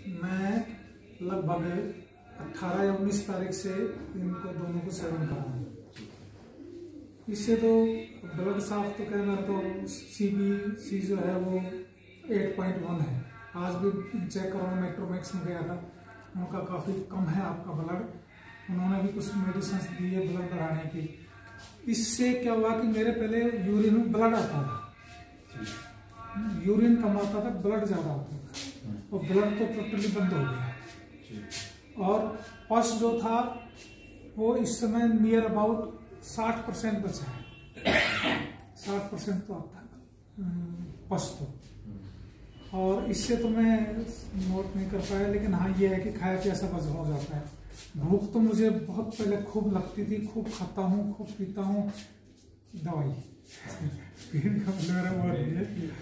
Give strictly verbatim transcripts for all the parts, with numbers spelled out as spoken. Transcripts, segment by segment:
मैं लगभग अठारह या उन्नीस तारीख से इनको दोनों को सेवन कर रहा हूँ। इससे तो ब्लड साफ तो कहना तो सी बी सी जो है वो आठ पॉइंट एक है। आज भी चेक कराना मेट्रोमैक्स में गया था, उनका काफ़ी कम है आपका ब्लड। उन्होंने भी कुछ मेडिसिन दी है ब्लड बढ़ाने की। इससे क्या हुआ कि मेरे पहले यूरिन में ब्लड आता था, यूरिन कम आता था, ब्लड ज़्यादा आता था, और ब्लड तो टोटली बंद हो गया। और पस जो था वो इस समय नियर अबाउट साठ परसेंट बचा है, साठ परसेंट तो आता है पस तो। और इससे तो मैं नोट नहीं कर पाया, लेकिन हाँ ये है कि खाया पिया सब हजम हो जाता है। भूख तो मुझे बहुत पहले खूब लगती थी, खूब खाता हूँ, खूब पीता हूँ दवाई पीने का मेरा वो नहीं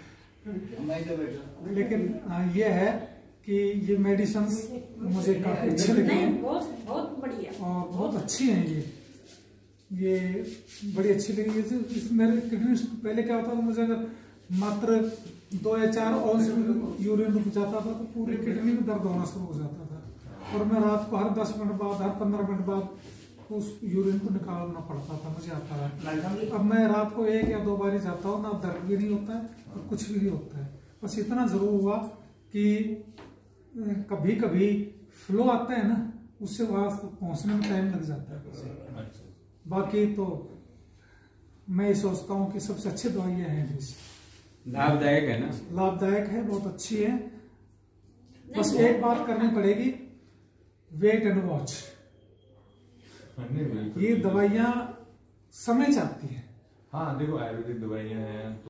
है। लेकिन हाँ ये है कि ये मेडिसिन मुझे काफी अच्छी लगी, बहुत बहुत बढ़िया और बहुत अच्छी हैं ये ये बड़ी अच्छी लगी। ये इस मेरे किडनी पहले क्या होता था, मुझे अगर मात्र दो या चार औंस यूरिन रुक जाता था तो पूरी किडनी में दर्द होना शुरू हो जाता था, और मैं रात को हर दस मिनट बाद, हर पंद्रह मिनट बाद उस यूरिन को निकालना पड़ता था, मुझे आता था। अब मैं रात को एक या दो बार ही जाता हूँ, ना दर्द भी नहीं होता है और कुछ भी नहीं होता है। बस इतना जरूर हुआ कि कभी कभी फ्लो आता है ना, उससे वहां पहुंचने में टाइम लग जाता है। बाकी तो मैं ये सोचता हूँ कि सबसे अच्छी दवाइयाँ हैं, लाभदायक है ना, लाभदायक है, बहुत अच्छी है। बस एक बात करनी पड़ेगी, वेट एंड वॉच। ये दवाइयाँ समय चाहती है। हाँ देखो आयुर्वेदिक दवाइयाँ हैं।